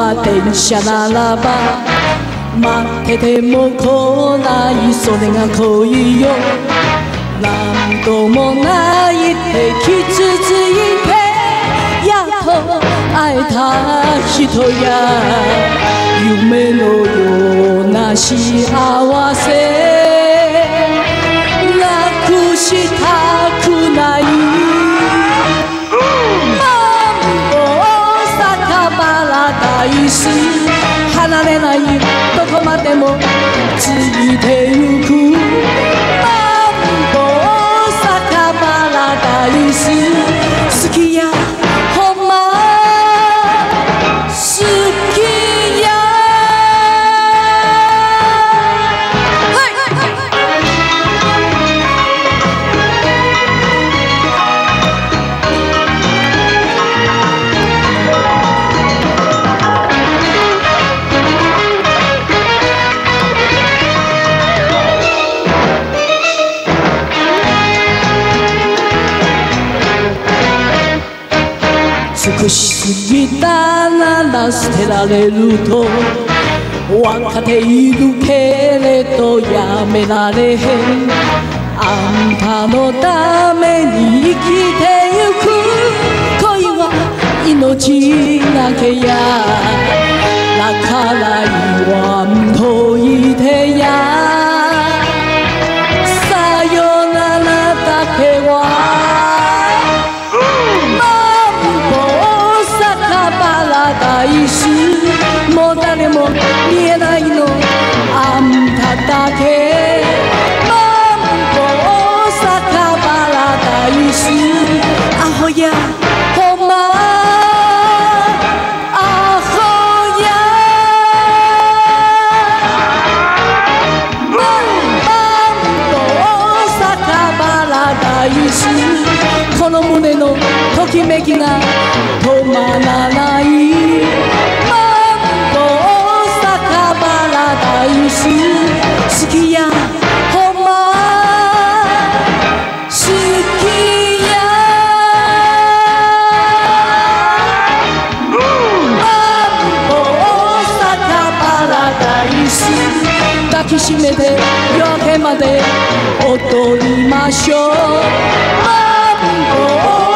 は電車ならば待ってても来ないそれが恋よ何度も泣いて傷ついてやっと会えた人や夢のような幸せなくしたくないマンボウ酒パラダイス離れないどこまでもついてゆくマンボウ酒パラダイス好きやほんま好きや美しすぎたなら捨てられると分かっているけれどやめられへんあんたのために生きてゆく恋は命だけやだから言わんといてやさよならだけはパラダイスもう誰も見えないのあんただけマンボウ酒パラダイスアホやほんまアホやマンボウ酒パラダイスこの胸のときめきが止まらないマンボウ酒パラダイス好きやほんま好きやマンボウ酒パラダイス抱きしめて夜明けまで踊りましょうマンボウ